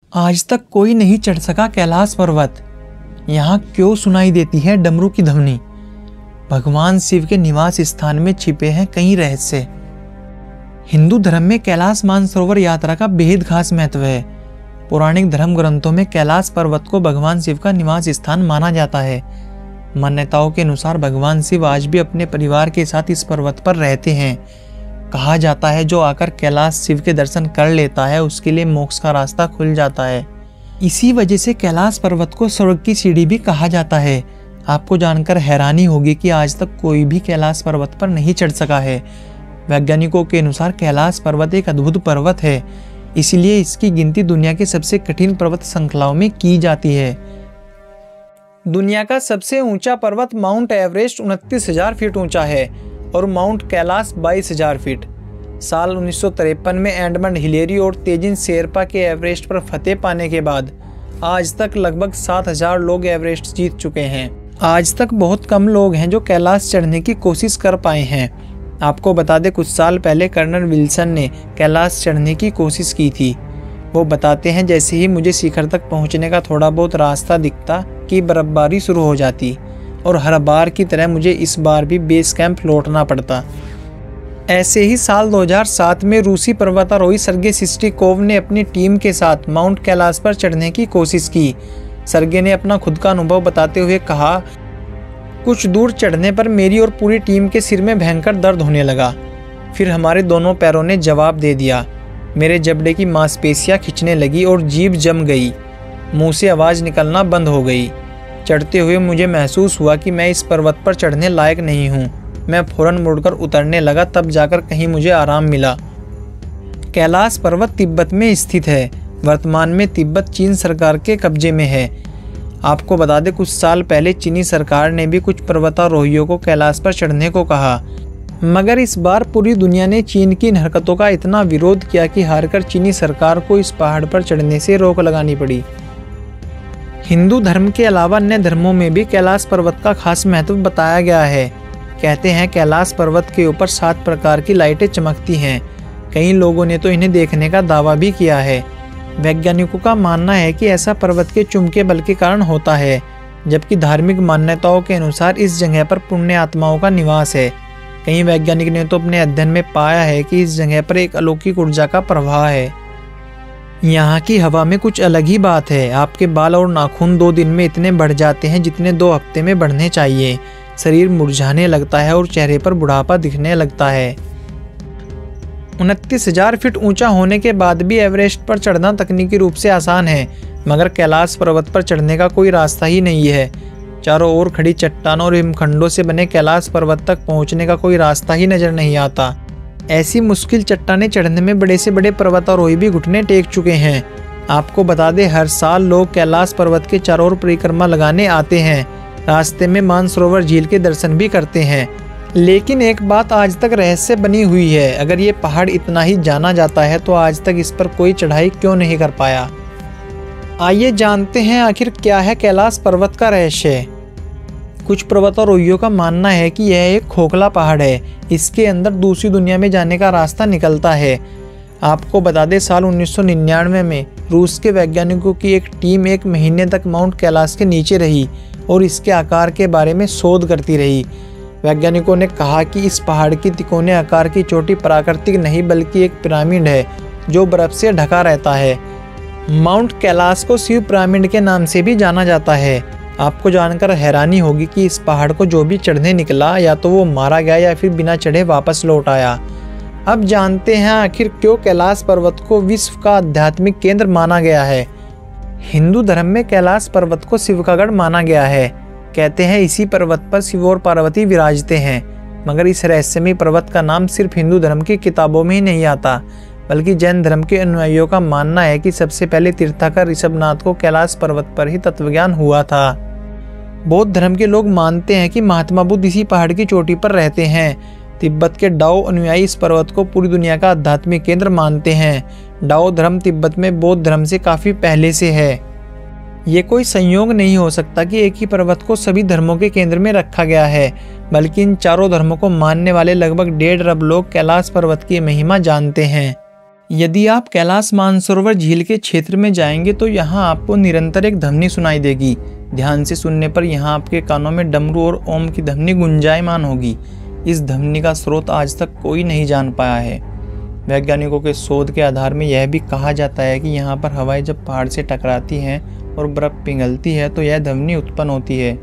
आज तक कोई नहीं चढ़ सका कैलाश पर्वत। यहाँ क्यों सुनाई देती है डमरू की ध्वनि। भगवान शिव के निवास स्थान में छिपे हैं कई रहस्य। हिंदू धर्म में कैलाश मानसरोवर यात्रा का बेहद खास महत्व है। पौराणिक धर्म ग्रंथों में कैलाश पर्वत को भगवान शिव का निवास स्थान माना जाता है। मान्यताओं के अनुसार भगवान शिव आज भी अपने परिवार के साथ इस पर्वत पर रहते हैं। कहा जाता है जो आकर कैलाश शिव के दर्शन कर लेता है उसके लिए मोक्ष का रास्ता खुल जाता है। इसी वजह से कैलाश पर्वत को स्वर्ग की सीढ़ी भी कहा जाता है। आपको जानकर हैरानी होगी कि आज तक कोई भी कैलाश पर्वत पर नहीं चढ़ सका है। वैज्ञानिकों के अनुसार कैलाश पर्वत एक अद्भुत पर्वत है, इसलिए इसकी गिनती दुनिया के सबसे कठिन पर्वत श्रृंखलाओं में की जाती है। दुनिया का सबसे ऊंचा पर्वत माउंट एवरेस्ट 29,000 फीट ऊंचा है और माउंट कैलाश 22,000 फीट। साल 1953 में एडमंड हिलेरी और तेजिन शेरपा के एवरेस्ट पर फतेह पाने के बाद आज तक लगभग 7,000 लोग एवरेस्ट जीत चुके हैं। आज तक बहुत कम लोग हैं जो कैलाश चढ़ने की कोशिश कर पाए हैं। आपको बता दें, कुछ साल पहले कर्नल विल्सन ने कैलाश चढ़ने की कोशिश की थी। वो बताते हैं, जैसे ही मुझे शिखर तक पहुंचने का थोड़ा बहुत रास्ता दिखता कि बर्फबारी शुरू हो जाती और हर बार की तरह मुझे इस बार भी बेस कैंप लौटना पड़ता। ऐसे ही साल 2007 में रूसी पर्वतारोही सर्गे सिस्टिकोव ने अपनी टीम के साथ माउंट कैलाश पर चढ़ने की कोशिश की। सर्गे ने अपना खुद का अनुभव बताते हुए कहा, कुछ दूर चढ़ने पर मेरी और पूरी टीम के सिर में भयंकर दर्द होने लगा। फिर हमारे दोनों पैरों ने जवाब दे दिया। मेरे जबड़े की मांसपेशियां खिंचने लगी और जीभ जम गई। मुंह से आवाज़ निकलना बंद हो गई। चढ़ते हुए मुझे महसूस हुआ कि मैं इस पर्वत पर चढ़ने लायक नहीं हूँ। मैं फौरन मुड़कर उतरने लगा, तब जाकर कहीं मुझे आराम मिला। कैलाश पर्वत तिब्बत में स्थित है। वर्तमान में तिब्बत चीन सरकार के कब्जे में है। आपको बता दें, कुछ साल पहले चीनी सरकार ने भी कुछ पर्वतारोहियों को कैलाश पर चढ़ने को कहा, मगर इस बार पूरी दुनिया ने चीन की इन हरकतों का इतना विरोध किया कि हारकर चीनी सरकार को इस पहाड़ पर चढ़ने से रोक लगानी पड़ी। हिंदू धर्म के अलावा अन्य धर्मों में भी कैलाश पर्वत का खास महत्व बताया गया है। कहते हैं कैलाश पर्वत के ऊपर 7 प्रकार की लाइटें चमकती हैं। कई लोगों ने तो इन्हें देखने का दावा भी किया है। वैज्ञानिकों का मानना है कि ऐसा पर्वत के चुंबकीय बल के कारण होता है, जबकि धार्मिक मान्यताओं के अनुसार इस जगह पर पुण्य आत्माओं का निवास है। कई वैज्ञानिक ने तो अपने अध्ययन में पाया है कि इस जगह पर एक अलौकिक ऊर्जा का प्रवाह है। यहाँ की हवा में कुछ अलग ही बात है। आपके बाल और नाखून 2 दिन में इतने बढ़ जाते हैं जितने 2 हफ्ते में बढ़ने चाहिए। शरीर मुरझाने लगता है और चेहरे पर बुढ़ापा दिखने लगता है। 29,000 फीट ऊंचा होने के बाद भी एवरेस्ट पर चढ़ना तकनीकी रूप से आसान है, मगर कैलाश पर्वत पर चढ़ने का कोई रास्ता ही नहीं है। चारों ओर खड़ी चट्टानों और हिमखंडों से बने कैलाश पर्वत तक पहुंचने का कोई रास्ता ही नजर नहीं आता। ऐसी मुश्किल चट्टानें चढ़ने में बड़े से बड़े पर्वतारोही भी घुटने टेक चुके हैं। आपको बता दें, हर साल लोग कैलाश पर्वत के चारों ओर परिक्रमा लगाने आते हैं। रास्ते में मानसरोवर झील के दर्शन भी करते हैं। लेकिन एक बात आज तक रहस्य बनी हुई है, अगर ये पहाड़ इतना ही जाना जाता है तो आज तक इस पर कोई चढ़ाई क्यों नहीं कर पाया। आइए जानते हैं आखिर क्या है कैलाश पर्वत का रहस्य। कुछ पर्वतारोहियों का मानना है कि यह एक खोखला पहाड़ है। इसके अंदर दूसरी दुनिया में जाने का रास्ता निकलता है। आपको बता दें, साल 1999 में रूस के वैज्ञानिकों की एक टीम 1 महीने तक माउंट कैलाश के नीचे रही और इसके आकार के बारे में शोध करती रही। वैज्ञानिकों ने कहा कि इस पहाड़ की तिकोने आकार की चोटी प्राकृतिक नहीं बल्कि एक पिरामिड है जो बर्फ से ढका रहता है। माउंट कैलाश को शिव पिरामिड के नाम से भी जाना जाता है। आपको जानकर हैरानी होगी कि इस पहाड़ को जो भी चढ़ने निकला या तो वो मारा गया या फिर बिना चढ़े वापस लौट आया। अब जानते हैं आखिर क्यों कैलाश पर्वत को विश्व का आध्यात्मिक केंद्र माना गया है। हिंदू धर्म में कैलाश पर्वत को शिव का गढ़ माना गया है। कहते हैं इसी पर्वत पर शिव और पार्वती विराजते हैं, मगर इस रहस्यमयी पर्वत का नाम सिर्फ हिंदू धर्म की किताबों में ही नहीं आता, बल्कि जैन धर्म के अनुयायियों का मानना है कि सबसे पहले तीर्थंकर ऋषभनाथ को कैलाश पर्वत पर ही तत्वज्ञान हुआ था। बौद्ध धर्म के लोग मानते हैं कि महात्मा बुद्ध इसी पहाड़ की चोटी पर रहते हैं। तिब्बत के डाओ अनुयायी इस पर्वत को पूरी दुनिया का आध्यात्मिक केंद्र मानते हैं। डाओ धर्म तिब्बत में बौद्ध धर्म से काफ़ी पहले से है। ये कोई संयोग नहीं हो सकता कि एक ही पर्वत को सभी धर्मों के केंद्र में रखा गया है, बल्कि इन चारों धर्मों को मानने वाले लगभग 1.5 अरब लोग कैलाश पर्वत की महिमा जानते हैं। यदि आप कैलाश मानसरोवर झील के क्षेत्र में जाएंगे तो यहाँ आपको निरंतर एक ध्वनि सुनाई देगी। ध्यान से सुनने पर यहाँ आपके कानों में डमरू और ओम की ध्वनि गुंजायमान होगी। इस ध्वनि का स्रोत आज तक कोई नहीं जान पाया है। वैज्ञानिकों के शोध के आधार में यह भी कहा जाता है कि यहाँ पर हवाएं जब पहाड़ से टकराती हैं और बर्फ पिघलती है तो यह ध्वनि उत्पन्न होती है।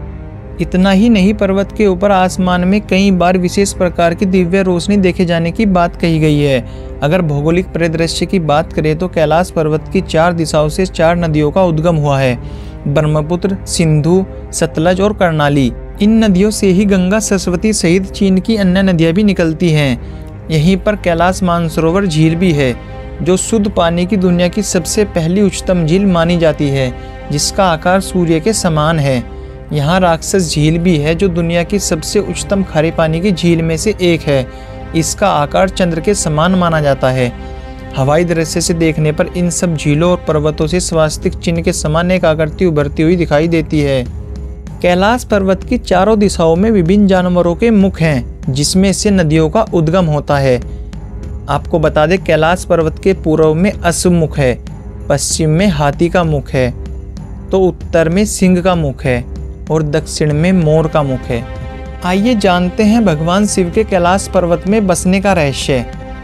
इतना ही नहीं, पर्वत के ऊपर आसमान में कई बार विशेष प्रकार की दिव्य रोशनी देखे जाने की बात कही गई है। अगर भौगोलिक परिदृश्य की बात करें तो कैलाश पर्वत की 4 दिशाओं से 4 नदियों का उद्गम हुआ है, ब्रह्मपुत्र, सिंधु, सतलज और कर्णाली। इन नदियों से ही गंगा, सरस्वती सहित चीन की अन्य नदियां भी निकलती हैं। यहीं पर कैलाश मानसरोवर झील भी है, जो शुद्ध पानी की दुनिया की सबसे पहली उच्चतम झील मानी जाती है, जिसका आकार सूर्य के समान है। यहाँ राक्षस झील भी है, जो दुनिया की सबसे उच्चतम खारे पानी की झील में से एक है। इसका आकार चंद्र के समान माना जाता है। हवाई दृश्य से देखने पर इन सब झीलों और पर्वतों से स्वास्तिक चिन्ह के समान एक आकृति उभरती हुई दिखाई देती है। कैलाश पर्वत की चारों दिशाओं में विभिन्न जानवरों के मुख हैं, जिसमें से नदियों का उद्गम होता है। आपको बता दें, कैलाश पर्वत के पूर्व में अश्व मुख है, पश्चिम में हाथी का मुख है, तो उत्तर में सिंह का मुख है और दक्षिण में मोर का मुख है। आइए जानते हैं भगवान शिव के कैलाश पर्वत में बसने का रहस्य।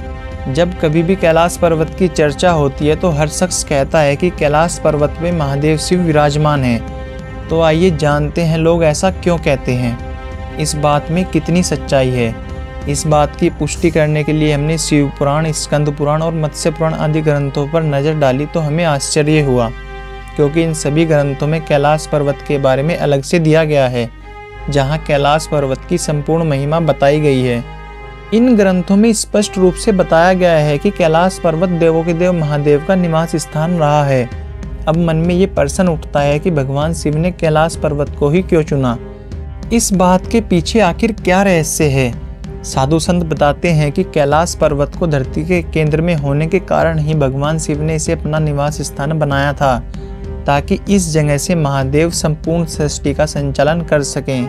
जब कभी भी कैलाश पर्वत की चर्चा होती है तो हर शख्स कहता है कि कैलाश पर्वत में महादेव शिव विराजमान है। तो आइए जानते हैं लोग ऐसा क्यों कहते हैं, इस बात में कितनी सच्चाई है। इस बात की पुष्टि करने के लिए हमने शिव पुराण, स्कंद पुराण और मत्स्य पुराण आदि ग्रंथों पर नज़र डाली तो हमें आश्चर्य हुआ, क्योंकि इन सभी ग्रंथों में कैलाश पर्वत के बारे में अलग से दिया गया है, जहां कैलाश पर्वत की संपूर्ण महिमा बताई गई है। इन ग्रंथों में स्पष्ट रूप से बताया गया है कि कैलाश पर्वत देवों के देव महादेव का निवास स्थान रहा है। अब मन में ये प्रश्न उठता है कि भगवान शिव ने कैलाश पर्वत को ही क्यों चुना। इस बात के पीछे आखिर क्या रहस्य है। साधु संत बताते हैं कि कैलाश पर्वत को धरती के केंद्र में होने के कारण ही भगवान शिव ने इसे अपना निवास स्थान बनाया था, ताकि इस जगह से महादेव संपूर्ण सृष्टि का संचालन कर सकें।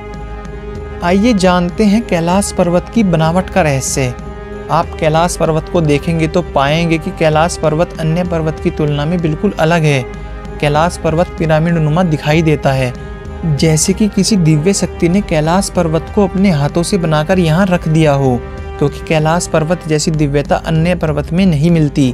आइए जानते हैं कैलाश पर्वत की बनावट का रहस्य। आप कैलाश पर्वत को देखेंगे तो पाएंगे कि कैलाश पर्वत अन्य पर्वत की तुलना में बिल्कुल अलग है। कैलाश पर्वत पिरामिड नुमा दिखाई देता है, जैसे कि किसी दिव्य शक्ति ने कैलाश पर्वत को अपने हाथों से बनाकर यहाँ रख दिया हो, क्योंकि कैलाश पर्वत जैसी दिव्यता अन्य पर्वत में नहीं मिलती।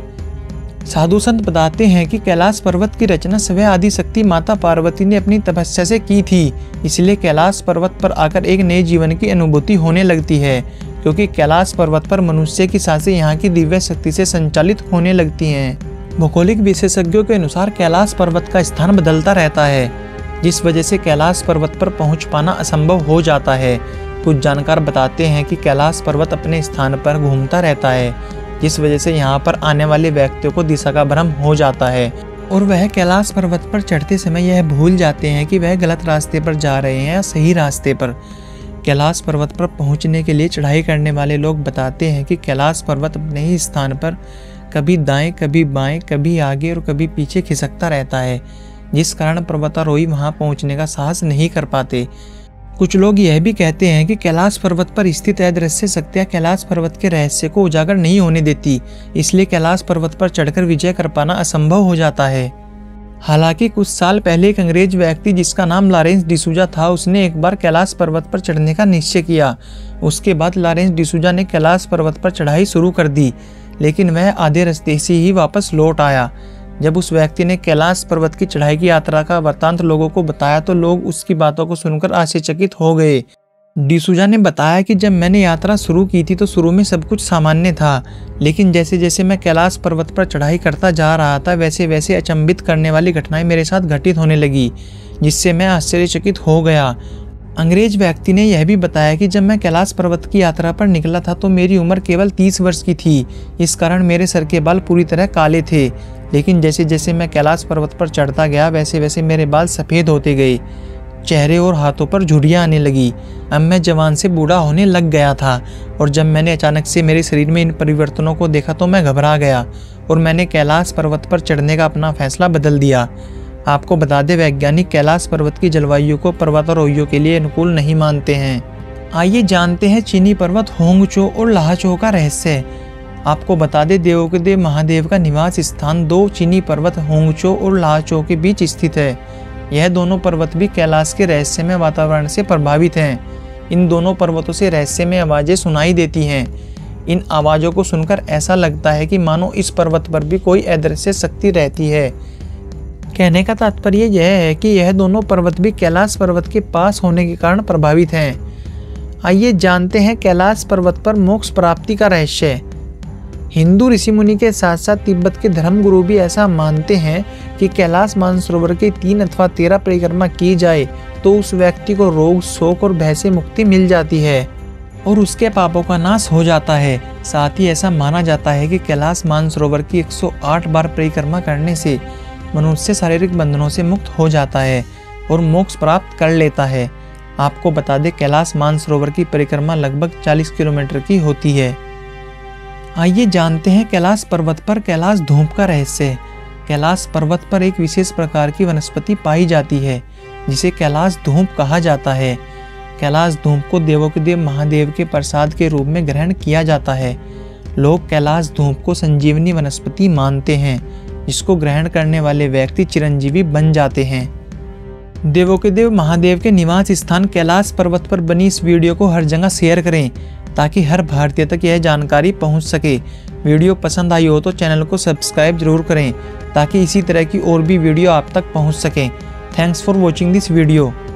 साधु संत बताते हैं कि कैलाश पर्वत की रचना स्वयं आदि शक्ति माता पार्वती ने अपनी तपस्या से की थी, इसलिए कैलाश पर्वत पर आकर एक नए जीवन की अनुभूति होने लगती है, क्योंकि कैलाश पर्वत पर मनुष्य की सांसें यहाँ की दिव्य शक्ति से संचालित होने लगती हैं। भौगोलिक विशेषज्ञों के अनुसार कैलाश पर्वत का स्थान बदलता रहता है, जिस वजह से कैलाश पर्वत पर पहुँच पाना असंभव हो जाता है। कुछ जानकार बताते हैं कि कैलाश पर्वत अपने स्थान पर घूमता रहता है, जिस वजह से यहाँ पर आने वाले व्यक्तियों को दिशा का भ्रम हो जाता है और वह कैलाश पर्वत पर चढ़ते समय यह भूल जाते हैं कि वह गलत रास्ते पर जा रहे हैं या सही रास्ते पर। कैलाश पर्वत पर पहुँचने के लिए चढ़ाई करने वाले लोग बताते हैं कि कैलाश पर्वत अपने ही स्थान पर कभी दाएं, कभी बाएं, कभी आगे और कभी पीछे खिसकता रहता है, जिस कारण पर्वतारोही वहां पहुंचने का साहस नहीं कर पाते। कुछ लोग यह भी कहते हैं कि कैलाश पर्वत पर स्थित अदृश्य शक्तियां कैलाश पर्वत के रहस्य को उजागर नहीं होने देती, इसलिए कैलाश पर्वत पर चढ़कर विजय कर पाना असंभव हो जाता है। हालांकि कुछ साल पहले एक अंग्रेज व्यक्ति जिसका नाम लॉरेंस डिसूजा था, उसने एक बार कैलाश पर्वत पर चढ़ने का निश्चय किया। उसके बाद लॉरेंस डिसूजा ने कैलाश पर्वत पर चढ़ाई शुरू कर दी, लेकिन वह आधे रास्ते से ही वापस लौट आया। जब उस व्यक्ति ने कैलाश पर्वत की चढ़ाई की यात्रा का वृत्तांत लोगों को बताया तो लोग उसकी बातों को सुनकर आश्चर्यचकित हो गए। डिसूजा ने बताया कि जब मैंने यात्रा शुरू की थी तो शुरू में सब कुछ सामान्य था, लेकिन जैसे जैसे मैं कैलाश पर्वत पर चढ़ाई करता जा रहा था वैसे वैसे अचंभित करने वाली घटनाएं मेरे साथ घटित होने लगी, जिससे मैं आश्चर्यचकित हो गया। अंग्रेज व्यक्ति ने यह भी बताया कि जब मैं कैलाश पर्वत की यात्रा पर निकला था तो मेरी उम्र केवल 30 वर्ष की थी, इस कारण मेरे सर के बाल पूरी तरह काले थे, लेकिन जैसे जैसे मैं कैलाश पर्वत पर चढ़ता गया वैसे वैसे मेरे बाल सफ़ेद होते गए, चेहरे और हाथों पर झुर्रियाँ आने लगी। अब मैं जवान से बूढ़ा होने लग गया था और जब मैंने अचानक से मेरे शरीर में इन परिवर्तनों को देखा तो मैं घबरा गया और मैंने कैलाश पर्वत पर चढ़ने का अपना फैसला बदल दिया। आपको बता दें, वैज्ञानिक कैलाश पर्वत की जलवायु को पर्वतारोहियों के लिए अनुकूल नहीं मानते हैं। आइए जानते हैं चीनी पर्वत होंगचो और लाहचो का रहस्य। आपको बता दें, देवों के देव महादेव का निवास स्थान 2 चीनी पर्वत होंगचो और लाचो के बीच स्थित है। यह दोनों पर्वत भी कैलाश के रहस्यमय वातावरण से प्रभावित हैं। इन दोनों पर्वतों से रहस्यमय आवाजें सुनाई देती हैं। इन आवाज़ों को सुनकर ऐसा लगता है कि मानो इस पर्वत पर भी कोई अदृश्य शक्ति रहती है। कहने का तात्पर्य यह है कि यह दोनों पर्वत भी कैलाश पर्वत के पास होने के कारण प्रभावित हैं। आइए जानते हैं कैलाश पर्वत पर मोक्ष प्राप्ति का रहस्य। हिंदू ऋषि मुनि के साथ साथ तिब्बत के धर्मगुरु भी ऐसा मानते हैं कि कैलाश मानसरोवर के 3 अथवा 13 परिक्रमा की जाए तो उस व्यक्ति को रोग, शोक और भय से मुक्ति मिल जाती है और उसके पापों का नाश हो जाता है। साथ ही ऐसा माना जाता है कि कैलाश मानसरोवर की 108 बार परिक्रमा करने से मनुष्य शारीरिक बंधनों से मुक्त हो जाता है और मोक्ष प्राप्त कर लेता है। आपको बता दें, कैलाश मानसरोवर की परिक्रमा लगभग 40 किलोमीटर की होती है। आइए जानते हैं कैलाश पर्वत पर कैलाश धूप का रहस्य। कैलाश पर्वत पर एक विशेष प्रकार की वनस्पति पाई जाती है जिसे कैलाश धूप कहा जाता है। कैलाश धूप को देवों के देव महादेव के प्रसाद के रूप में ग्रहण किया जाता है। लोग कैलाश धूप को संजीवनी वनस्पति मानते हैं, जिसको ग्रहण करने वाले व्यक्ति चिरंजीवी बन जाते हैं। देवों के देव महादेव के निवास स्थान कैलाश पर्वत पर बनी इस वीडियो को हर जगह शेयर करें ताकि हर भारतीय तक यह जानकारी पहुंच सके। वीडियो पसंद आई हो तो चैनल को सब्सक्राइब जरूर करें ताकि इसी तरह की और भी वीडियो आप तक पहुंच सकें। Thanks for watching this video.